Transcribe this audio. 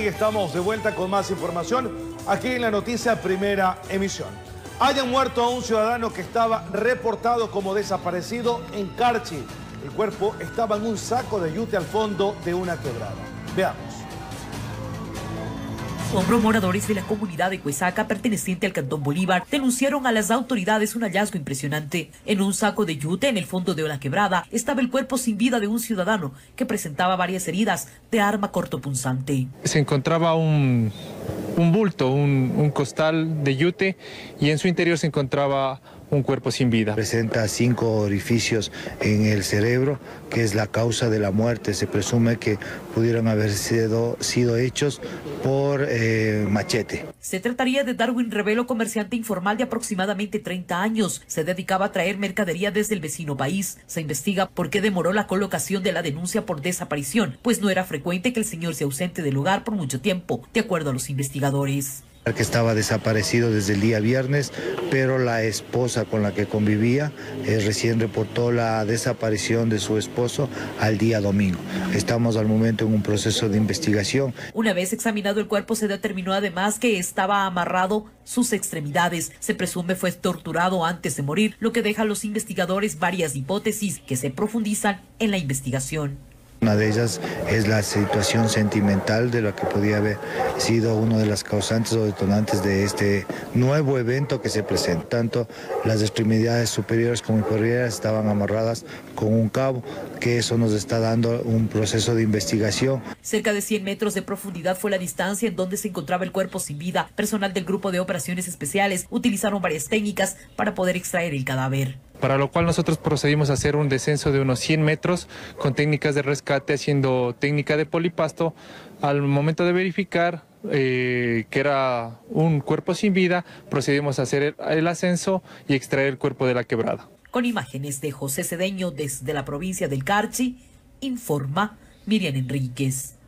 Estamos de vuelta con más información aquí en la noticia Primera Emisión. Hayan muerto a un ciudadano que estaba reportado como desaparecido en Carchi. El cuerpo estaba en un saco de yute al fondo de una quebrada. Veamos. Moradores de la comunidad de Cuesaca, perteneciente al Cantón Bolívar, denunciaron a las autoridades un hallazgo impresionante. En un saco de yute en el fondo de la quebrada estaba el cuerpo sin vida de un ciudadano que presentaba varias heridas de arma cortopunzante. Se encontraba un bulto, un costal de yute, y en su interior se encontraba un cuerpo sin vida. Presenta 5 orificios en el cerebro, que es la causa de la muerte. Se presume que pudieron haber sido hechos por machete. Se trataría de Darwin Revelo, comerciante informal de aproximadamente 30 años. Se dedicaba a traer mercadería desde el vecino país. Se investiga por qué demoró la colocación de la denuncia por desaparición, pues no era frecuente que el señor se ausente del hogar por mucho tiempo, de acuerdo a los investigadores. Que estaba desaparecido desde el día viernes, pero la esposa con la que convivía recién reportó la desaparición de su esposo al día domingo. Estamos al momento en un proceso de investigación. Una vez examinado el cuerpo, se determinó además que estaba amarrado sus extremidades. Se presume fue torturado antes de morir, lo que deja a los investigadores varias hipótesis que se profundizan en la investigación. Una de ellas es la situación sentimental de lo que podía haber sido una de las causantes o detonantes de este nuevo evento que se presenta. Tanto las extremidades superiores como inferiores estaban amarradas con un cabo, que eso nos está dando un proceso de investigación. Cerca de 100 metros de profundidad fue la distancia en donde se encontraba el cuerpo sin vida. Personal del Grupo de Operaciones Especiales utilizaron varias técnicas para poder extraer el cadáver. Para lo cual nosotros procedimos a hacer un descenso de unos 100 metros con técnicas de rescate, haciendo técnica de polipasto. Al momento de verificar que era un cuerpo sin vida, procedimos a hacer el ascenso y extraer el cuerpo de la quebrada. Con imágenes de José Cedeño desde la provincia del Carchi, informa Miriam Enríquez.